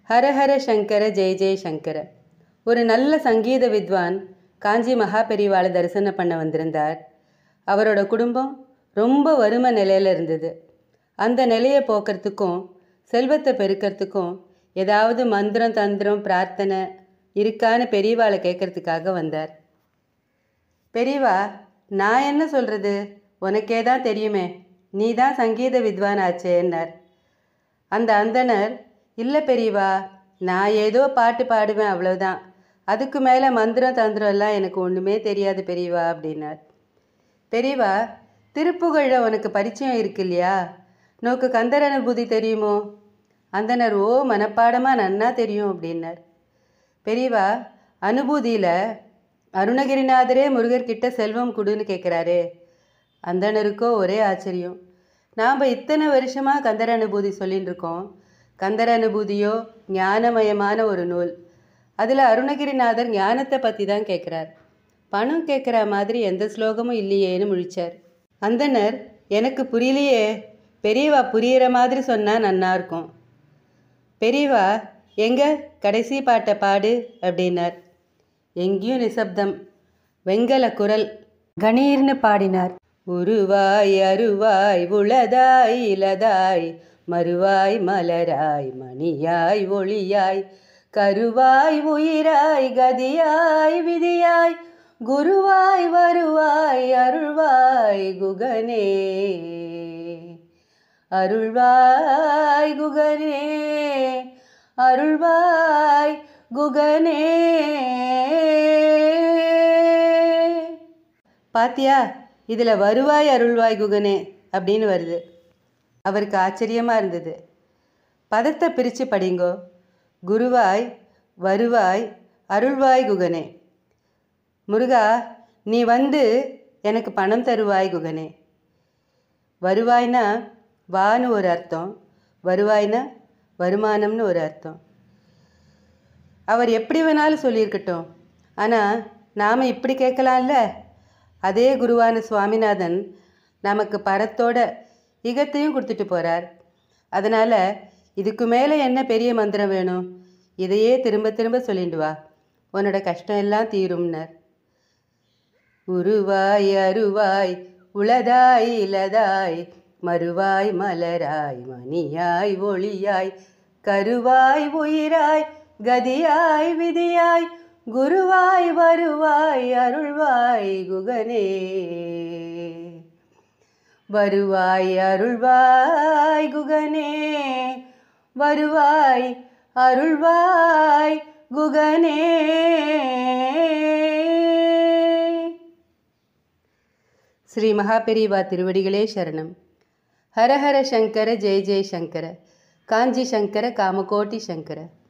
ஹரஹர சங்கர ஜெய ஜெய சங்கர. ஒரு நல்ல சங்கீத வித்வான் காஞ்சி மகாபெரிவாளை தரிசனம் பண்ண வந்திருந்தார். அவரோட குடும்பம் ரொம்ப வறுமை நிலையில் இருந்தது. அந்த நிலையை போக்கிறதுக்கும் செல்வத்தை பெருக்கிறதுக்கும் ஏதாவது மந்திரம் தந்திரம் பிரார்த்தனை இருக்கான்னு பெரியவாளை கேட்கறதுக்காக வந்தார். பெரியவா, நான் என்ன சொல்கிறது, உனக்கே தான் தெரியுமே, நீ தான் சங்கீத வித்வான் ஆச்சேன்னார். அந்த அந்தனர், இல்லை பெரியவா, நான் ஏதோ பாட்டு பாடுவேன், அவ்வளோதான், அதுக்கு மேலே மந்திரம் தந்திரம் எல்லாம் எனக்கு ஒன்றுமே தெரியாது பெரியவா அப்படின்னார். பெரியவா, திருப்புகழில் உனக்கு பரிச்சயம் இருக்கு இல்லையா, நோக்கு கந்தர் அனுபூதி தெரியுமோ? அந்தனர், ஓ, மனப்பாடமாக நன்னா தெரியும் அப்படின்னார். பெரியவா, அனுபூதியில் அருணகிரிநாதரே முருகர்கிட்ட செல்வம் கொடுன்னு கேட்குறாரே. அந்தனருக்கோ ஒரே ஆச்சரியம். நாம் இத்தனை வருஷமாக கந்தர் அனுபூதி சொல்லின்னு இருக்கோம். கந்தர் அனுபூதியோ ஞானமயமான ஒரு நூல். அதில் அருணகிரிநாதர் ஞானத்தை பற்றி தான் கேட்குறார். பணம் கேட்குற மாதிரி எந்த ஸ்லோகமும் இல்லையேன்னு முழிச்சார். அந்தனர், எனக்கு புரியலையே, பெரியவா புரிகிற மாதிரி சொன்னால் நன்னாயிருக்கும். பெரியவா, எங்க கடைசி பாட்டை பாடு அப்படின்னார். எங்கேயும் நிசப்தம். வெங்கல குரல் கணீர்னு பாடினார். உருவாய் அருவாய் உளதாய் இலதாய் மறுவாய் மலராய் மணியாய் ஒளியாய் கருவாய் உயிராய் கதியாய் விதியாய் குருவாய் வருவாய் அருள்வாய் குகனே அருள்வாய் குகனே அருள்வாய் குகனே. பாத்தியா, இதில் வருவாய் அருள்வாய் குகனே அப்படின்னு வருது. அவருக்கு ஆச்சரியமாக இருந்தது. பதத்தை பிரித்து படிங்கோ. குருவாய் வருவாய் அருள்வாய் குகனே. முருகா, நீ வந்து எனக்கு பணம் தருவாய் குகனே. வருவாய்னா வான்னு ஒரு அர்த்தம், வருவாய்னா வருமானம்னு ஒரு அர்த்தம். அவர் எப்படி வேணாலும் சொல்லியிருக்கட்டும், ஆனால் நாம் இப்படி கேட்கலாம்ல. அதே குருவான சுவாமிநாதன் நமக்கு பரத்தோட இகத்தையும் கொடுத்துட்டு போகிறார். அதனால் இதுக்கு மேலே என்ன பெரிய மந்திரம் வேணும்? இதையே திரும்ப திரும்ப சொல்லிட்டு வா, உன்னோட கஷ்டம் எல்லாம் தீரும்னர். உருவாய் அருவாய் உளதாய் இலதாய் மறுவாய் மலராய் மணியாய் ஒளியாய் கருவாய் உயிராய் கதியாய் விதியாய் குருவாய் வருவாய் அருள்வாய் குகனே வருவாய் அருள்வாய் குகனே வருவாய் அருள்வாய் குகனே. ஸ்ரீ மகாபெரிவா திருவடிகளே சரணம். ஹரஹர சங்கர ஜெய ஜெய சங்கர. காஞ்சி சங்கர காமகோட்டி சங்கர.